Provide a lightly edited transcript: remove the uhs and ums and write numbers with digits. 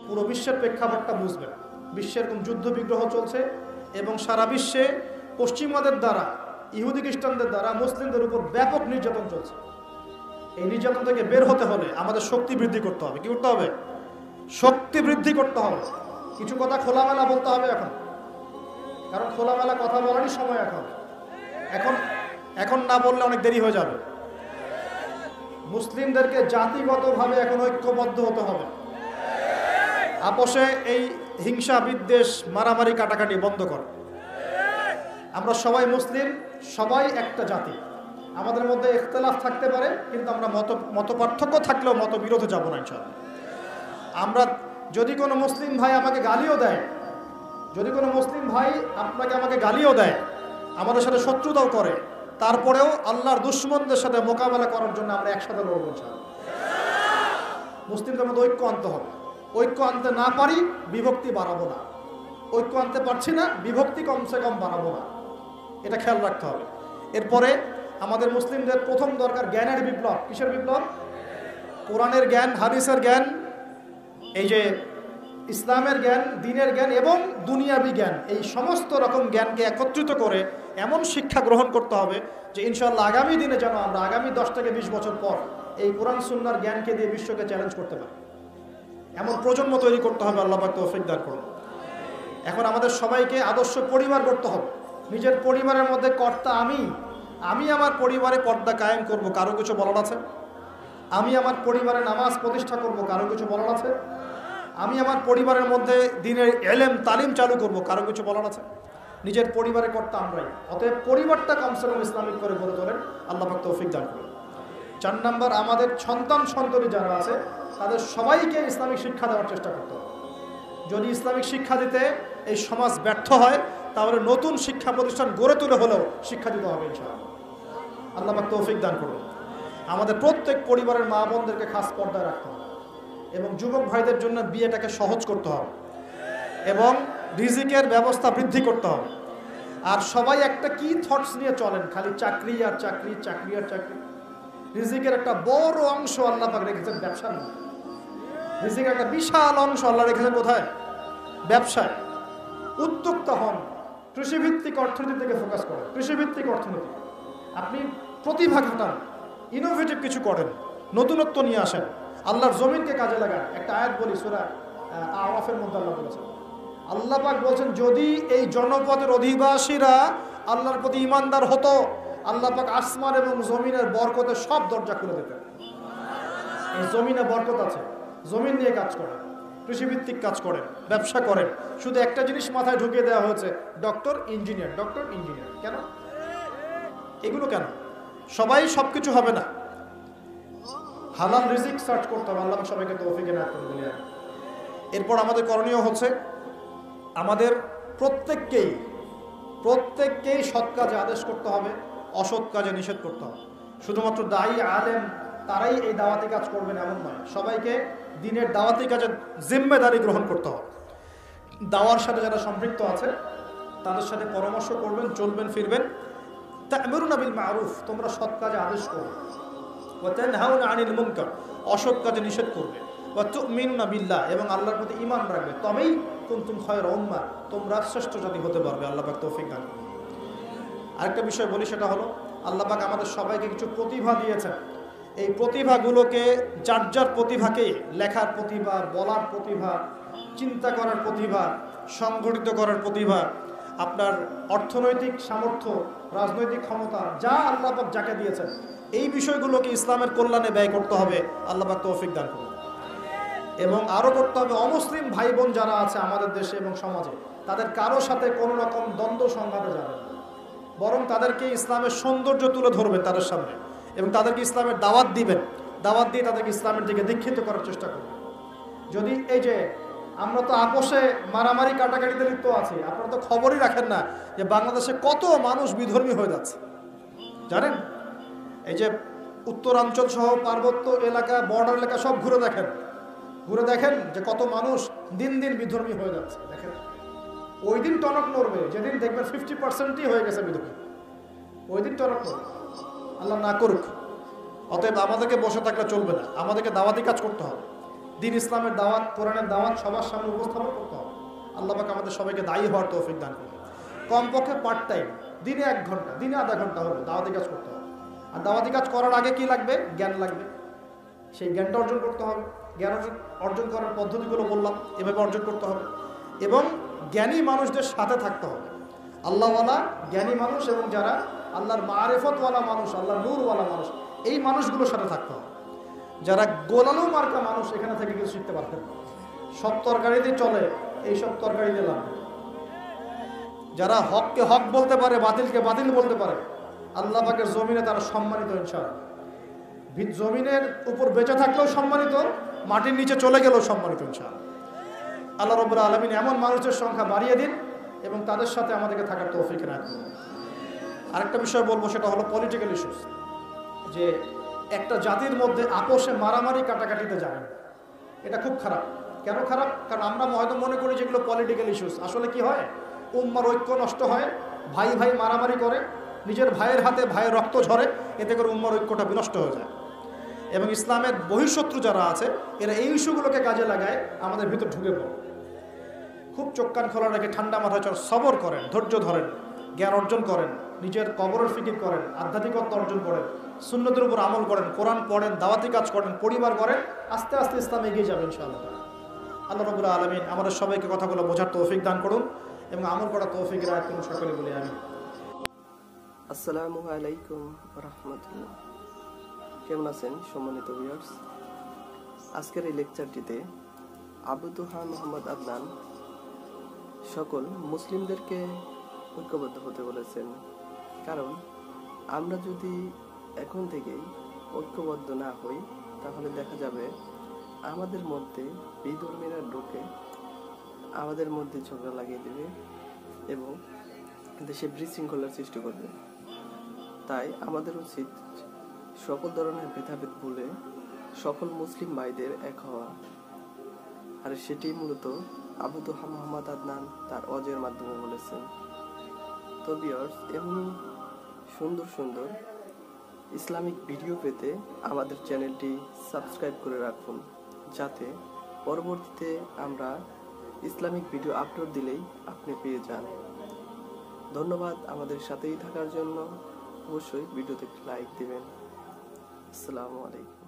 পুরো বিশ্বের প্রেক্ষাপটটা বুঝবেন। বিশ্বে এরকম যুদ্ধ বিগ্রহ চলছে এবং সারা বিশ্বে পশ্চিমাদের দ্বারা, ইহুদি খ্রিস্টানদের দ্বারা মুসলিমদের উপর ব্যাপক নির্যাতন চলছে। এই নির্যাতন থেকে বের হতে হলে আমাদের শক্তি বৃদ্ধি করতে হবে। কি করতে হবে? শক্তি বৃদ্ধি করতে হবে। কিছু কথা খোলামেলা বলতে হবে এখন, কারণ খোলামেলা কথা বলারই সময় এখন। এখন এখন না বললে অনেক দেরি হয়ে যাবে। মুসলিমদেরকে জাতিগতভাবে এখন ঐক্যবদ্ধ হতে হবে। আপোষে এই হিংসা, বিদ্বেষ, মারামারি, কাটাকাটি বন্ধ কর। আমরা সবাই মুসলিম, সবাই একটা জাতি। আমাদের মধ্যে ইখতিলাফ থাকতে পারে, কিন্তু আমরা মত পার্থক্য থাকলেও মতবিরোধে যাব না ইনশাআল্লাহ। আমরা যদি কোনো মুসলিম ভাই আমাকে গালিও দেয়, যদি কোনো মুসলিম ভাই আমাকে গালিও দেয়, আমাদের সাথে শত্রুতাও করে, তারপরেও আল্লাহর দুশমনদের সাথে মোকাবেলা করার জন্য আমরা একসাথে লড়ব ইনশাআল্লাহ। মুসলিমদের মধ্যে ঐক্য আনতে হবে। ঐক্য আনতে না পারি, বিভক্তি বাড়াবো না। ঐক্য আনতে পারছি না, বিভক্তি কমসে কম বাড়াবো না। এটা খেয়াল রাখতে হবে। এরপরে আমাদের মুসলিমদের প্রথম দরকার জ্ঞানের বিপ্লব। কিসের বিপ্লব? কোরআনের জ্ঞান, হাদিসের জ্ঞান, এই যে ইসলামের জ্ঞান, দ্বীনের জ্ঞান এবং দুনিয়াবি জ্ঞান, এই সমস্ত রকম জ্ঞানকে একত্রিত করে এমন শিক্ষা গ্রহণ করতে হবে যে ইনশাআল্লাহ আগামী দিনে যেন আমরা আগামী 10 থেকে 20 বছর পর এই কোরআন সুন্নাহর জ্ঞানকে দিয়ে বিশ্বকে চ্যালেঞ্জ করতে পারি। এমন প্রজন্ম তৈরি করতে হবে। আল্লাহ পাক তৌফিক দান করুন। এখন আমাদের সবাইকে আদর্শ পরিবার করতে হবে। নিজের পরিবারের মধ্যে কর্তা আমি আমার পরিবারে পর্দা কায়েম করব, কারো কিছু বলার আছে? আমি আমার পরিবারে নামাজ প্রতিষ্ঠা করব, কারো কিছু বলার আছে? আমি আমার পরিবারের মধ্যে দ্বীনের ইলম তালিম চালু করব, কারো কিছু বলার আছে? নিজের পরিবারের কর্তা আমরাই। অতএব পরিবারটা কমসে কম ইসলামিক করে গড়ে তোলেন। আল্লাহ পাক তৌফিক দান করুন। 4 নম্বর, আমাদের সন্তান যারা আছে তাদের সবাইকে ইসলামিক শিক্ষা দেওয়ার চেষ্টা করতে হবে। যদি ইসলামিক শিক্ষা দিতে এই সমাজ ব্যর্থ হয়, তাহলে নতুন শিক্ষা প্রতিষ্ঠান গড়ে তুলে হলেও শিক্ষা দিতে হবে ইনশাআল্লাহ। আল্লাহ পাক তৌফিক দান করুন। আমাদের প্রত্যেক পরিবারের মা বোনদেরকে খাস পর্দায় রাখতে হবে এবং যুবক ভাইদের জন্য বিয়েটাকে সহজ করতে হবে এবং রিজিকের ব্যবস্থা বৃদ্ধি করতে হবে। আর সবাই একটা কি থটস নিয়ে চলেন, খালি চাকরি আর চাকরি, চাকরি আর চাকরি। রিজিকের একটা বড় অংশ আল্লাহ পাক রেখেছেন ব্যবসার মধ্যে। রিজিকের একটা বিশাল অংশ আল্লাহ রেখেছেন কোথায়? ব্যবসায়। উদ্যোক্তা হন, কৃষিভিত্তিক অর্থনীতি থেকে ফোকাস করেন। কৃষিভিত্তিক অর্থনীতি, আপনি প্রতিভা খাটান, ইনোভেটিভ কিছু করেন, নতুনত্ব নিয়ে আসেন, আল্লাহর জমিনকে কাজে লাগান। একটা আয়াত বলি, সূরা আরাফের মধ্যে আল্লাহ বলেছেন, আল্লাহ পাক বলছেন যদি এই জনপদের অধিবাসীরা আল্লাহর প্রতি ঈমানদার হতো, আল্লাহ পাক আসমান এবং জমিনের বরকতের সব দরজা খুলে দিতেন। এই জমিনে বরকত আছে, জমিন নিয়ে কাজ করেন, কৃষিভিত্তিক কাজ করেন, ব্যবসা করেন। শুধু একটা জিনিস মাথায় ঢুকিয়ে দেওয়া হয়েছে, ডক্টর ইঞ্জিনিয়ার, ডক্টর ইঞ্জিনিয়ার। কেন এগুলো? কেন সবাই সবকিছু হবে না? হালাল রিজিক সার্চ করতে হবে। আল্লাহ সবাইকে তৌফিক এনায়েত করুন বলি। এরপর আমাদের করণীয় হচ্ছে আমাদের প্রত্যেককেই সৎ কাজে আদেশ করতে হবে, অসৎ কাজে নিষেধ করতে হবে। শুধুমাত্র দায়ী আলেম তারাই এই দাওয়াতি কাজ করবেন এমন নয়। সবাইকে দ্বীনের দাওয়াতি কাজের জিম্মেদারি গ্রহণ করতে হবে। দাওয়ার সাথে যারা সম্পৃক্ত আছে তাদের সাথে পরামর্শ করবেন, চলবেন ফিরবেন। তা'মুরুনা বিল মা'রুফ, তোমরা সৎ কাজে আদেশ করবে। ওয়া তানহাউনা আনিল মুনকার, অসৎ কাজে নিষেধ করবে। ওয়া তু'মিনুনা বিল্লাহ, এবং আল্লাহর প্রতি ঈমান রাখবে। তবেই কুনতুম খায়রা উম্মাহ, তোমরা শ্রেষ্ঠ জাতি হতে পারবে। আল্লাহ পাক তৌফিক দান করুন। আরেকটা বিষয় বলি, সেটা হলো আল্লাহ পাক আমাদের সবাইকে কিছু প্রতিভা দিয়েছেন। এই প্রতিভাগুলোকে, যার যার প্রতিভাকে, লেখার প্রতিভা, বলার প্রতিভা, চিন্তা করার প্রতিভা, সংগঠিত করার প্রতিভা, আপনার অর্থনৈতিক সামর্থ্য, রাজনৈতিক ক্ষমতা, যা আল্লাহ পাক যাকে দিয়েছেন, এই বিষয়গুলোকে ইসলামের কল্যাণে ব্যয় করতে হবে। আল্লাহ পাক তৌফিক দান করুন। এবং আরও করতে হবে, অমুসলিম ভাই বোন যারা আছে আমাদের দেশে এবং সমাজে, তাদের কারো সাথে কোনো রকম দ্বন্দ্ব সংঘাতে যাবে না, বরং তাদেরকে ইসলামের সৌন্দর্য তুলে ধরবে তাদের সামনে এবং তাদেরকে ইসলামের দাওয়াত দিবেন। দাওয়াত দিয়ে তাদেরকে ইসলামের দিকে দীক্ষিত করার চেষ্টা করবেন। যদি এই যে আমরা তো আপোষে মারামারি কাটাকাটিতে লিপ্ত আছি, আপনারা তো খবরই রাখেন না যে বাংলাদেশে কত মানুষ বিধর্মী হয়ে যাচ্ছে, জানেন? এই যে উত্তরাঞ্চল সহ পার্বত্য এলাকা, বর্ডার এলাকা সব ঘুরে দেখেন যে কত মানুষ দিন দিন বিধর্মী হয়ে যাচ্ছে। দেখেন, ওই দিন টনক নড়বে যেদিন দেখবেন 50%ই হয়ে গেছে বিধর্মী। ওই দিন টনক নড়বে, আল্লাহ না করুক। অতএব আমাদেরকে বসে থাকলে চলবে না, আমাদেরকে দাওয়াতি কাজ করতে হবে। দিন ইসলামের দাওয়াত, কোরআনের দাওয়াত সবার সামনে উপস্থাপন করতে হবে। আল্লাহ পাক আমাদের সবাইকে দায়ী হওয়ার তৌফিক দান করুন। কমপক্ষে পার্ট টাইম, দিনে 1 ঘন্টা, দিনে আধা ঘন্টা হলো দাওয়াতি কাজ করতে হবে। আর দাওয়াতি কাজ করার আগে কি লাগবে? জ্ঞান লাগবে। সেই জ্ঞানটা অর্জন করতে হবে। জ্ঞান অর্জন করার পদ্ধতিগুলো বললাম, এভাবে অর্জন করতে হবে। এবং জ্ঞানী মানুষদের সাথে থাকতে হবে। আল্লাহওয়ালা জ্ঞানী মানুষ এবং যারা আল্লাহর মারিফতওয়ালা মানুষ, আল্লাহর নূরওয়ালা মানুষ, এই মানুষগুলোর সাথে থাকতে হবে। যারা গোলালু মার্কা মানুষ, এখানে থেকে কিছু শিখতে পারবেন। সব তরকারিতে চলে, এইসব তরকারি দিলাম। যারা হককে হক বলতে পারে, বাতিলকে বাতিল বলতে পারে, আল্লাহ পাকের জমিনে তারা সম্মানিত ইনশাআল্লাহ। জমিনের উপর বেঁচে থাকলেও সম্মানিত, মাটির নিচে চলে গেলেও সম্মানিত ইনশাআল্লাহ। আল্লাহ রাব্বুল আলামিন এমন মানুষের সংখ্যা বাড়িয়ে দিন এবং তাদের সাথে আমাদেরকে থাকার তৌফিক রাখুন। আরেকটা বিষয় বলবো, সেটা হলো পলিটিক্যাল ইস্যুস। যে একটা জাতির মধ্যে আপোষে মারামারি কাটাকাটিতে যাবেন, এটা খুব খারাপ। কেন খারাপ? কারণ আমরা হয়তো মনে করি যেগুলো পলিটিক্যাল ইস্যুস। আসলে কি হয়, উম্মার ঐক্য নষ্ট হয়, ভাই ভাই মারামারি করে, নিজের ভাইয়ের হাতে ভাইয়ের রক্ত ঝরে, এতে করে উম্মার ঐক্যটা বিনষ্ট হয়ে যায়। এবং ইসলামের বহিঃশত্রু যারা আছে, এরা এই ইস্যুগুলোকে কাজে লাগায় আমাদের ভিতর ঢুকে পড়ে। খুব চোখ কান খোলা রেখে ঠান্ডা মাথায় সবর করেন, ধৈর্য ধরেন, জ্ঞান অর্জন করেন, নিজের কবরের ফিকির করেন, আধ্যাত্মিকত্ব অর্জন করেন, সুন্নতের উপর আমল করেন, কোরআন পড়েন, দাওয়াতি কাজ করেন, পরিবার করেন, আস্তে আস্তে ইসলাম এগিয়ে যাবে ইনশাআল্লাহ। আল্লাহ রাব্বুল আলামিন আমাদের সবাইকে কথাগুলো বোঝার তৌফিক দান করুন এবং আমল করার তৌফিক রাখুন। কোনো সকলে বলি আমিন। আসসালামু আলাইকুম রাহমাতুল্লাহ। কেমন আছেন সম্মানিত ভিউয়ার্স? আজকের এই লেকচারটিতে আবু দুহা মোহাম্মদ আদনান সকল মুসলিমদেরকে ঐক্যবদ্ধ হতে বলেছেন। কারণ আমরা যদি এখন থেকেই ঐক্যবদ্ধ না হই, তাহলে দেখা যাবে আমাদের মধ্যে বিধর্মীরা ঢুকে আমাদের মধ্যে ঝগড়া লাগিয়ে দেবে এবং দেশে বিশৃঙ্খলার সৃষ্টি করবে। তাই আমাদের উচিত সকল ধরনের ভেদাভেদ ভুলে সকল মুসলিম ভাইদের এক হওয়া। আর সেটি মূলত আবু দুহা মোহাম্মদ আদনান তার ওয়াজের মাধ্যমে বলেছেন। তো ভিউয়ার্স, এমনি সুন্দর সুন্দর ইসলামিক ভিডিও পেতে আমাদের চ্যানেলটি সাবস্ক্রাইব করে রাখুন, যাতে পরবর্তীতে আমরা ইসলামিক ভিডিও আপলোড দিলেই আপনি পেয়ে যান। ধন্যবাদ আমাদের সাথেই থাকার জন্য। অবশ্যই ভিডিওতে একটি লাইক দিবেন। আসসালামু আলাইকুম।